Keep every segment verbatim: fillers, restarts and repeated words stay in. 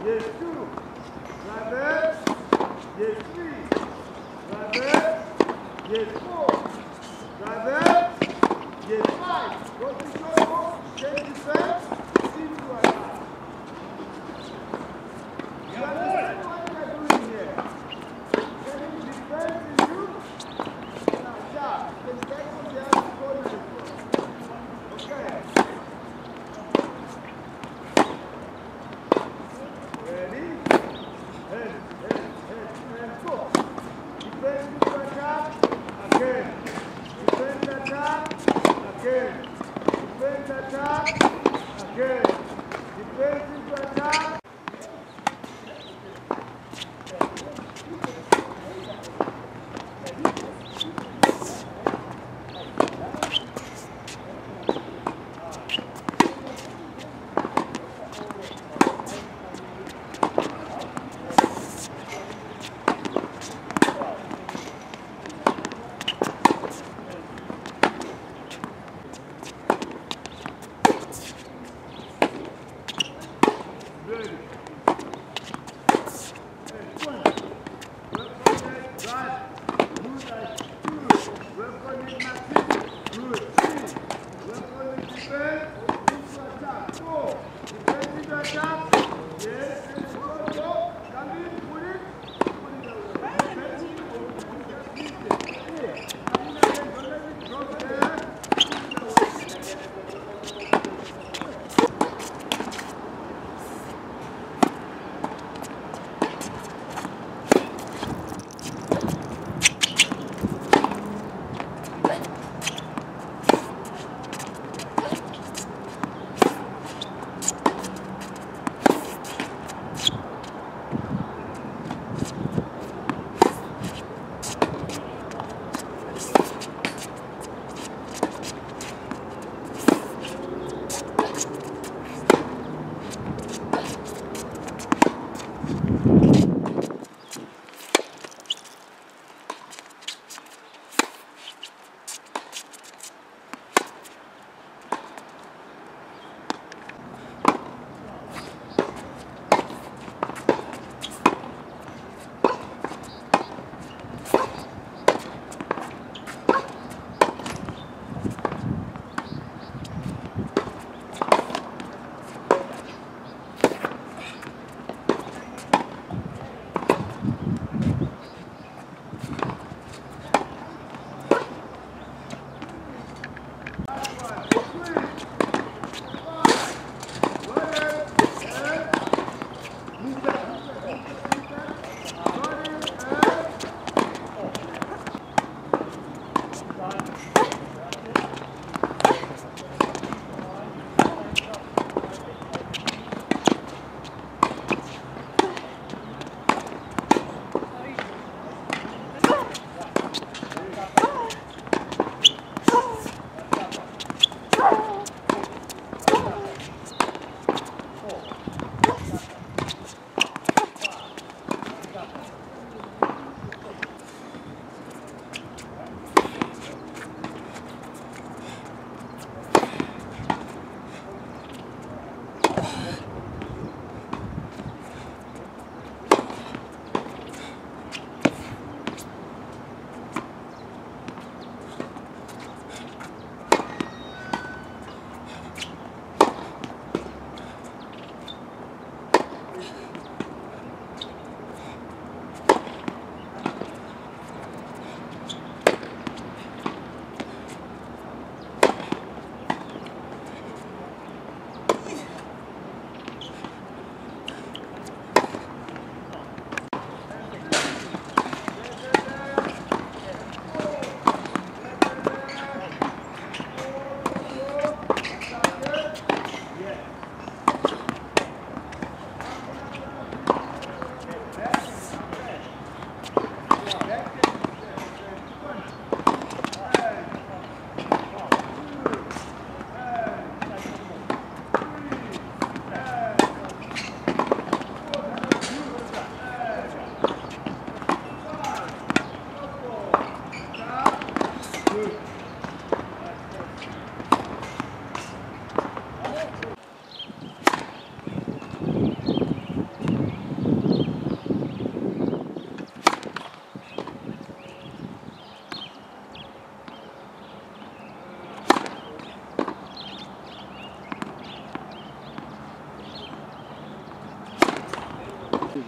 Yes, two. Traverse. Yes, three. Traverse. Yes, four. Traverse. Yes, five. Go to go. Change defense. Seem to attack. You understand what we are doing here? Getting defense in you. Now, yeah. Then take on the other corner as well. Okay. Ready? Head, head, head, and go. Defense to attack. Again. Defense attack. Again. Defense attack. Again. Defense into attack.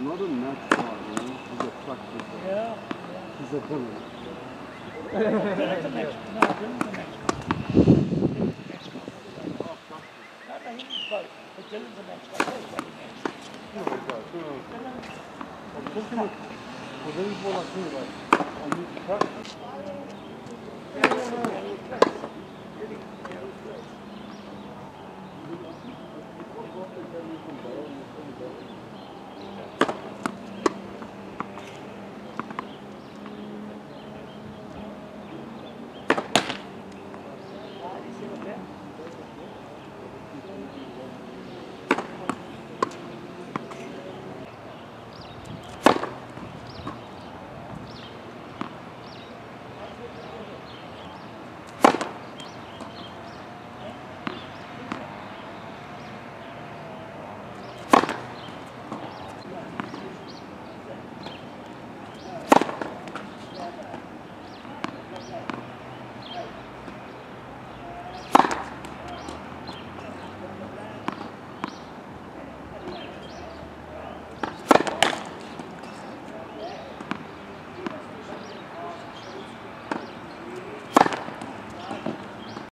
not a match guy, you know. He's a practice guy. Yeah. He's a villain. Dylan's the next. No, Dylan's the next guy. Next guy. No, no, he's both. But Dylan's the next guy. He's the next. No, he does. No, no. I'm talking about, well, then he's more like me, like, I need to practice.